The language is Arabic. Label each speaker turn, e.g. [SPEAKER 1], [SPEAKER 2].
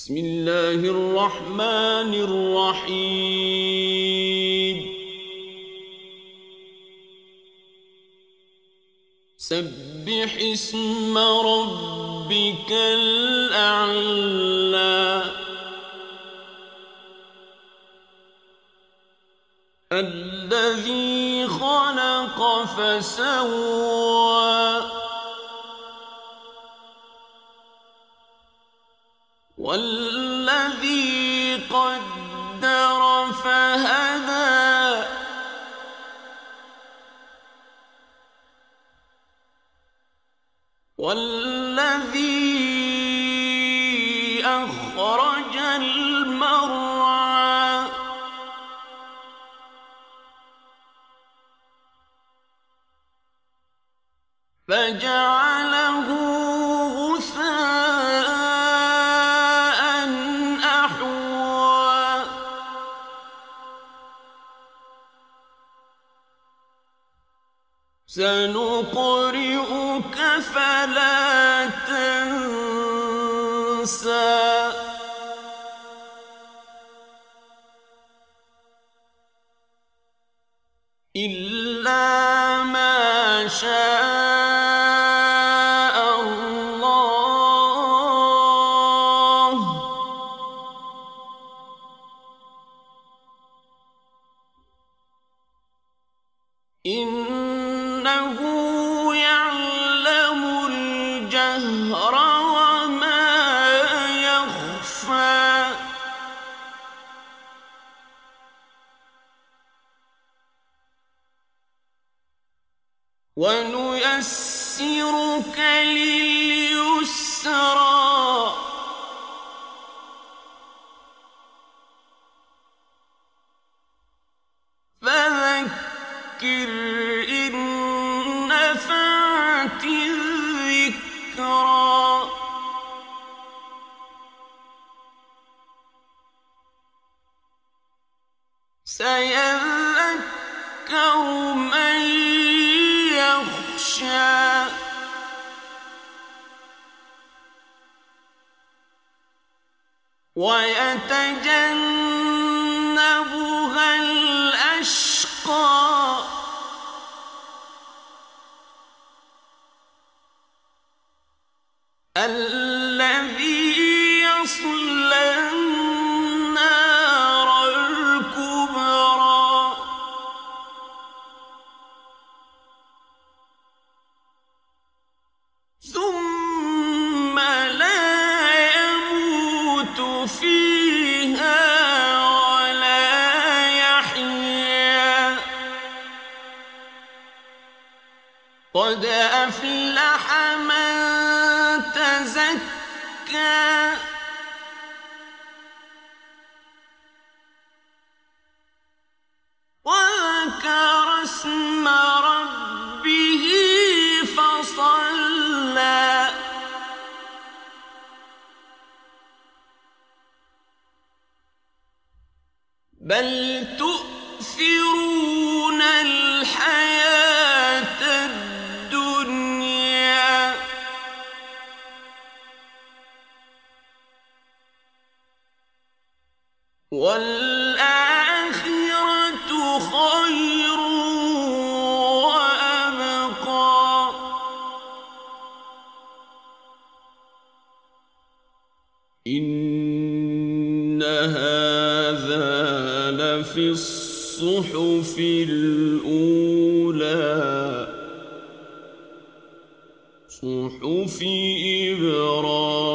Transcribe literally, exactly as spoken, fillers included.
[SPEAKER 1] بسم الله الرحمن الرحيم سبح اسم ربك الأعلى الذي خلق فسوى والذي قدر فهدى والذي أخرج المرعى فجعله غثاء أحوى سنقرئك فلا تنسى إلا ما شاء الله إنه يعلم الجهر وما يخفى ونيسرك لليسرى فذكر إن نفعت الذكرى سيذكر من يخشى ويتجنبها الأشقى الذي يصلى النار الكبرى ثم لا يموت فيها ولا يحيا قد أفلح من تزكى وذكر اسم ربه فصلى بل تؤثرون الحياة الدنيا والآخرة خير وأبقى إن هذا لفي الصحف الأولى صحف إبراهيم